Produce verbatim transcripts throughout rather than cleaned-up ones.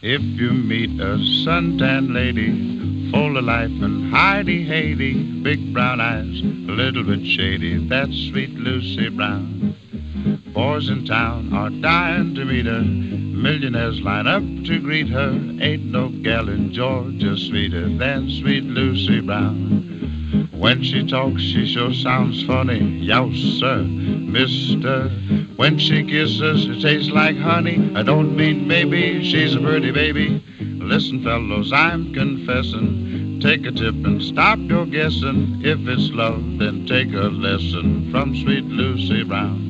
If you meet a suntan lady, full of life and hidey-haty, big brown eyes, a little bit shady, that's sweet Lucy Brown. Boys in town are dying to meet her, millionaires line up to greet her. Ain't no gal in Georgia sweeter than sweet Lucy Brown. When she talks, she sure sounds funny, yow sir, mister. When she kisses, it tastes like honey. I don't mean maybe, she's a pretty baby. Listen, fellows, I'm confessing. Take a tip and stop your guessing. If it's love, then take a lesson from sweet Lucy Brown.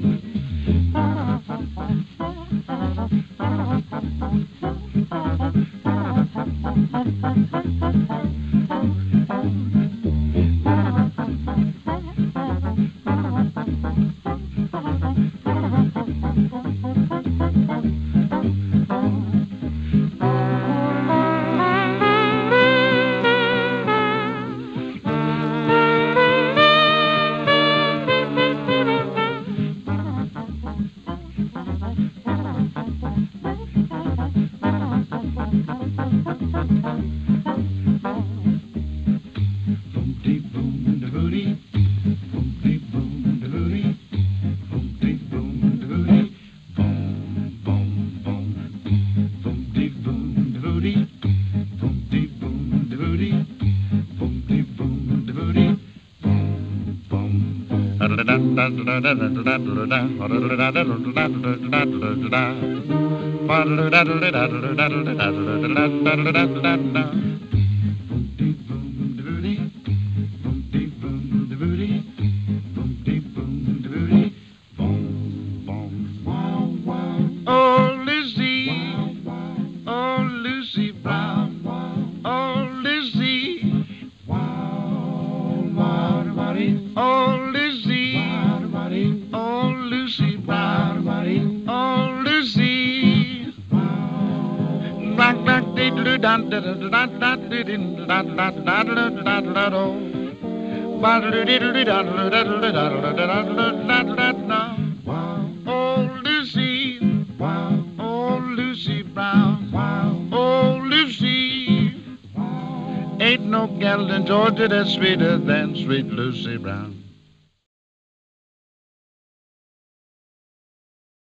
Oh, Lucy, oh, Lucy Brown, oh, Lucy, oh, Lucy, oh, Lucy Brown, oh, Lucy. Rock, rock, diddle, dun, da, da, da, da, diddle, da, da, da, da, da, da, da. Ba-da, diddle, da, da, da, da, da, da, da, da, da, da. Oh, Lucy, oh, Lucy Brown, oh, Lucy. Ain't no gal in Georgia that's sweeter than sweet Lucy Brown.